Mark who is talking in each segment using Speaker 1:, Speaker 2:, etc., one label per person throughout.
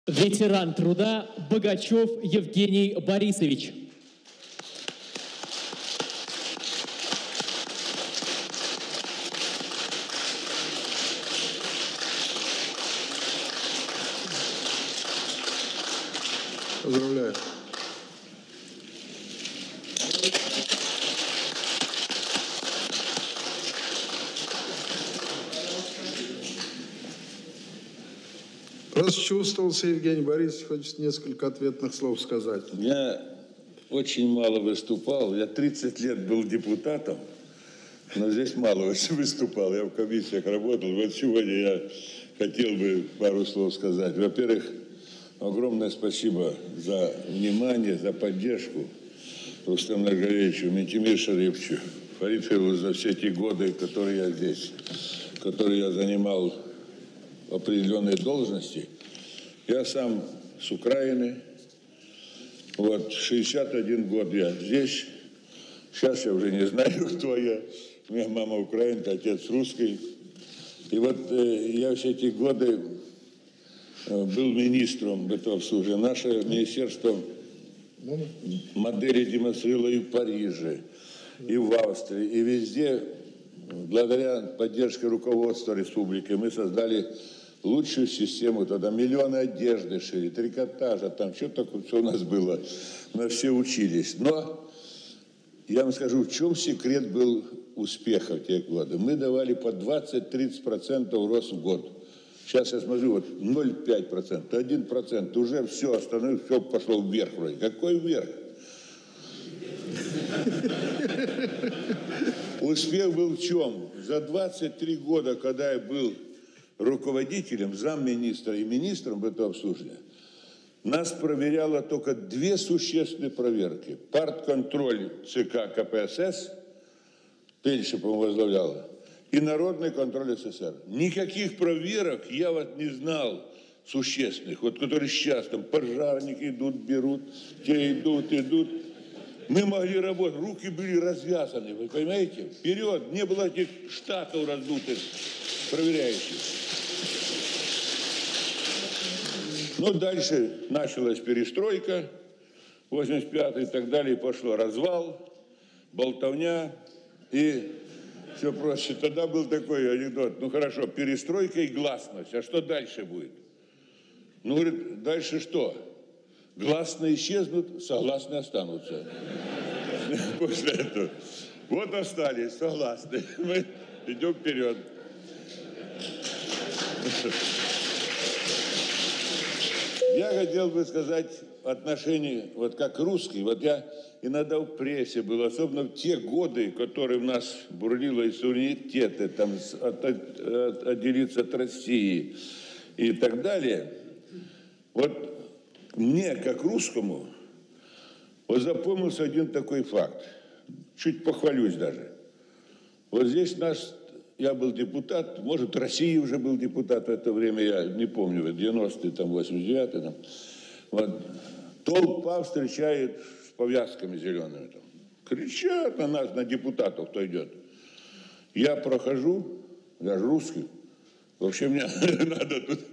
Speaker 1: Ветеран труда Богачев Евгений Борисович.
Speaker 2: Поздравляю. Расчувствовался Евгений Борисович, хочет несколько ответных слов сказать.
Speaker 3: Я очень мало выступал. Я 30 лет был депутатом, но здесь мало выступал. Я в комиссиях работал. Вот сегодня я хотел бы пару слов сказать. Во-первых, огромное спасибо за внимание, за поддержку Рустему Нургалиевичу, Ментимиру Шариповичу, Фаритову за все те годы, которые я здесь, которые я занимал определенные должности. Я сам с Украины. Вот 61 год я здесь. Сейчас я уже не знаю, кто я. У меня мама украинка, отец русский. И вот я все эти годы был министром бытовслужия. Наше министерство модели демонстрировало и в Париже, и в Австрии, и везде. Благодаря поддержке руководства республики мы создали лучшую систему. Тогда миллионы одежды шили, трикотажа, там что такое все у нас было. Мы все учились. Но я вам скажу, в чем секрет был успеха в те годы. Мы давали по 20-30% рост в год. Сейчас я смотрю, вот 0,5%, 1%, уже все остановилось, все пошло вверх вроде. Какой вверх? Успех был в чем? За 23 года, когда я был руководителем, замминистра и министром бытообслуживания, нас проверяло только две существенные проверки. Партконтроль ЦК КПСС, Тельша, по-моему, возглавляла, и народный контроль СССР. Никаких проверок я вот не знал существенных, вот которые сейчас там пожарники идут, берут, те идут. Мы могли работать, руки были развязаны, вы понимаете? Вперед, не было этих штатов раздутых, проверяющих. Ну, дальше началась перестройка, 85-й и так далее, пошло развал, болтовня и все проще. Тогда был такой анекдот, ну хорошо, перестройка и гласность, а что дальше будет? Ну, говорит, дальше что? Гласные исчезнут, согласные останутся. После этого. Вот остались согласные. Мы идем вперед. Я хотел бы сказать в отношении, вот как русский, вот я иногда в прессе был, особенно в те годы, которые у нас бурлило и суверенитеты, там, отделиться от России и так далее. Вот мне, как русскому, вот запомнился один такой факт. Чуть похвалюсь даже. Вот здесь я был депутат, может, России уже был депутат в это время, я не помню, в 90-е, там, 89-е. Там. Вот. Толпа встречает с повязками зелеными. Там. Кричат на нас, на депутатов, кто идет. Я прохожу, я же русский, вообще мне надо тут...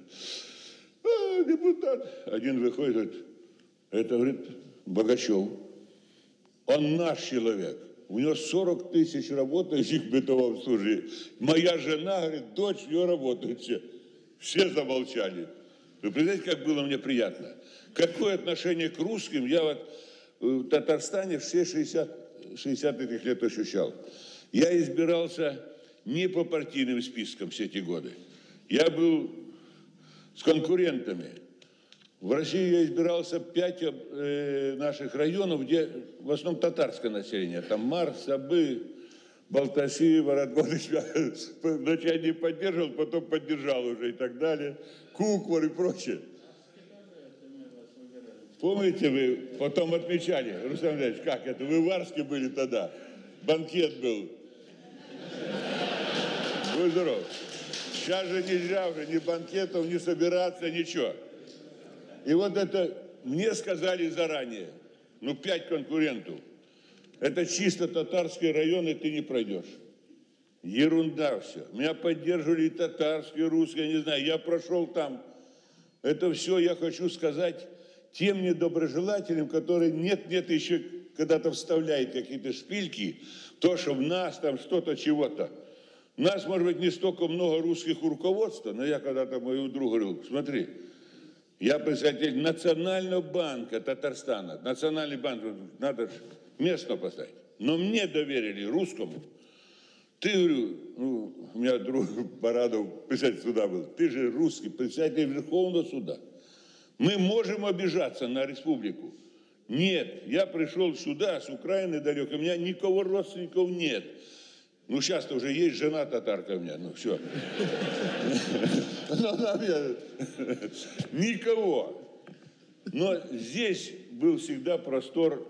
Speaker 3: депутат. Один выходит, говорит, это, говорит, Богачев. Он наш человек. У него 40 тысяч работающих в бытовом обслуживании. Моя жена, говорит, дочь, ее работают все. Все замолчали. Вы представляете, как было мне приятно? Какое отношение к русским я вот в Татарстане все 60 этих лет ощущал. Я избирался не по партийным спискам все эти годы. Я был с конкурентами. В России я избирался 5 наших районов, где в основном татарское население. Там Мар, Сабы, Балтаси, Воротгодыч. Вначале не поддерживал, потом поддержал уже и так далее. Куквар и прочее. Помните, вы потом отмечали, Рустам Ильич, как это? Вы в Арске были тогда. Банкет был. Будь здоров. Сейчас же нельзя уже ни банкетов, ни собираться, ничего. И вот это мне сказали заранее, 5 конкурентов. Это чисто татарские районы, ты не пройдешь. Ерунда все. Меня поддерживали и татарские, и русские, я не знаю. Я прошел там Это все я хочу сказать тем недоброжелателям, которые нет-нет еще когда-то вставляют какие-то шпильки, то, что в нас там что-то, чего-то. У нас, может быть, не столько много русских у руководства, но я когда-то моему другу говорил, смотри, я представитель Национального банка Татарстана. Национальный банк надо же местно поставить. Но мне доверили, русскому. Ты, говорю, ну, у меня друг Барадов, председатель суда был, ты же русский, председатель Верховного суда. Мы можем обижаться на республику. Нет, я пришел сюда с Украины далеко, у меня никого родственников нет. Ну, сейчас-то уже есть жена татарка у меня, ну, все. Никого. Но здесь был всегда простор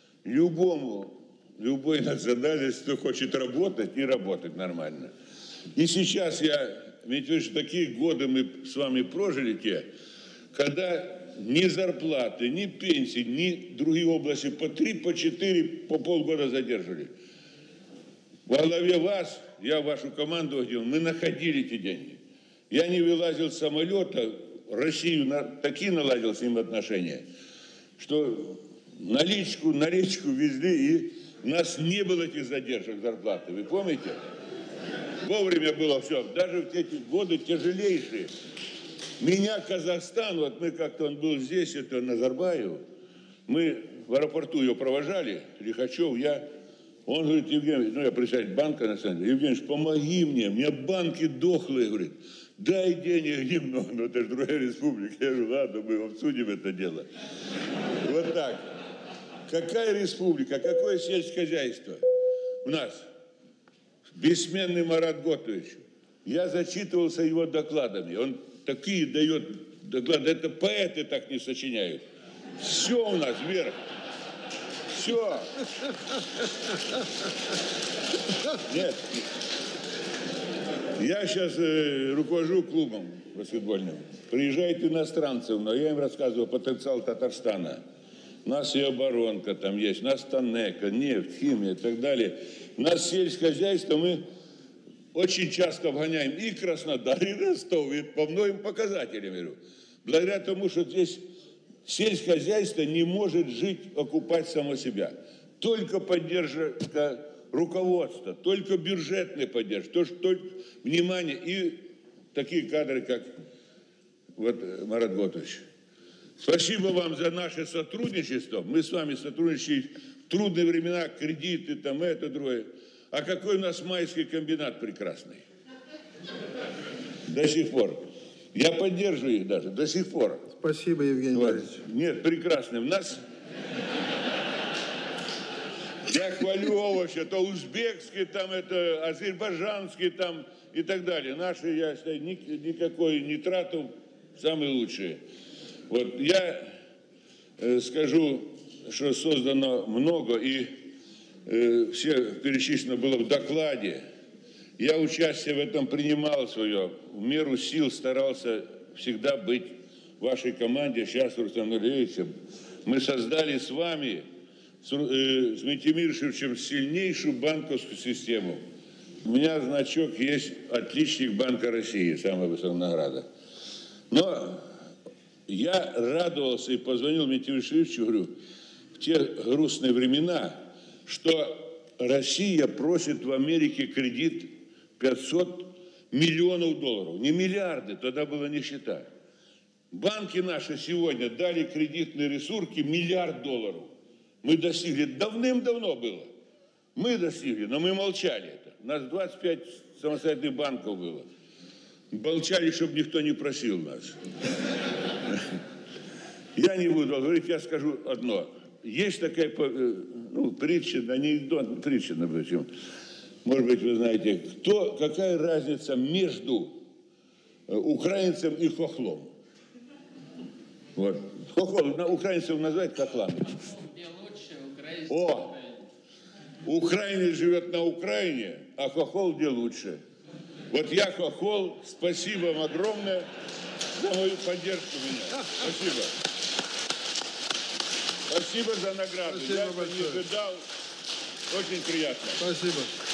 Speaker 3: любой национальности, кто хочет работать и работать нормально. И сейчас ведь такие годы мы с вами прожили те, когда ни зарплаты, ни пенсии, ни другие области по 3, по 4, по полгода задерживали. Во главе вас, я вашу команду водил, мы находили эти деньги. Я не вылазил с самолета, Россию такие наладил с ним отношения, что наличку везли, и у нас не было этих задержек зарплаты. Вы помните? Вовремя было все. Даже в эти годы тяжелейшие. Меня Казахстан, вот мы как-то, он был здесь, это Назарбаев, мы в аэропорту его провожали, Лихачев, он говорит, Евгений, ну я председатель банка национального, Евгений, помоги мне, у меня банки дохлые, говорит, дай денег немного, но это же другая республика. Я говорю, ладно, мы обсудим это дело. Вот так. Какая республика, какое сельское хозяйство у нас? Бессменный Марат Готович. Я зачитывался его докладами, он такие дает доклады, это поэты так не сочиняют. Все у нас вверх. Все. Нет. Я сейчас руковожу клубом баскетбольным. Приезжают иностранцы, но я им рассказываю потенциал Татарстана. У нас и оборонка там есть, у нас Танека, нефть, химия и так далее. У нас сельское хозяйство, мы очень часто обгоняем и Краснодар, и Ростов, и по многим показателям, говорю. Благодаря тому, что здесь сельское хозяйство не может жить, окупать само себя. Только поддержка руководства, только бюджетная поддержка, только внимание и такие кадры, как вот Марат Готович. Спасибо вам за наше сотрудничество. Мы с вами сотрудничаем в трудные времена, кредиты, там это, другое. А какой у нас майский комбинат прекрасный. До сих пор. Я поддерживаю их даже, до сих пор.
Speaker 2: Спасибо, Евгений Борисович.
Speaker 3: Нет, прекрасный. У нас... Я хвалю овощи, то узбекские, там это, азербайджанские там и так далее. Наши, я считаю, никакой нитратов, самые лучшие. Вот я скажу, что создано много, и все перечислено было в докладе. Я участие в этом принимал свое, в меру сил старался всегда быть в вашей команде. Сейчас, Рустам Нуриевич, мы создали с вами, с Митимиром Шевченковичем, сильнейшую банковскую систему. У меня значок есть отличник Банка России, самая высокая награда. Но я радовался и позвонил Митимиру Шевченковичу, говорю, в те грустные времена, что Россия просит в Америке кредит 500 миллионов долларов. Не миллиарды, тогда была нищета. Банки наши сегодня дали кредитные ресурсы $1 миллиард. Мы достигли, давным-давно было. Мы достигли, но мы молчали это. У нас 25 самостоятельных банков было. Молчали, чтобы никто не просил нас. Я не буду говорить, я скажу одно. Есть такая, притча, анекдот, притча, например. Может быть, вы знаете, какая разница между украинцем и хохлом? Вот. Хохол, украинцев назвать хохлами. О! Украинец живет на Украине, а хохол где лучше. Вот я хохол, спасибо вам огромное за мою поддержку меня. Спасибо. Спасибо за награду.
Speaker 2: Спасибо
Speaker 3: я
Speaker 2: большое.
Speaker 3: не ожидал. Очень приятно.
Speaker 2: Спасибо.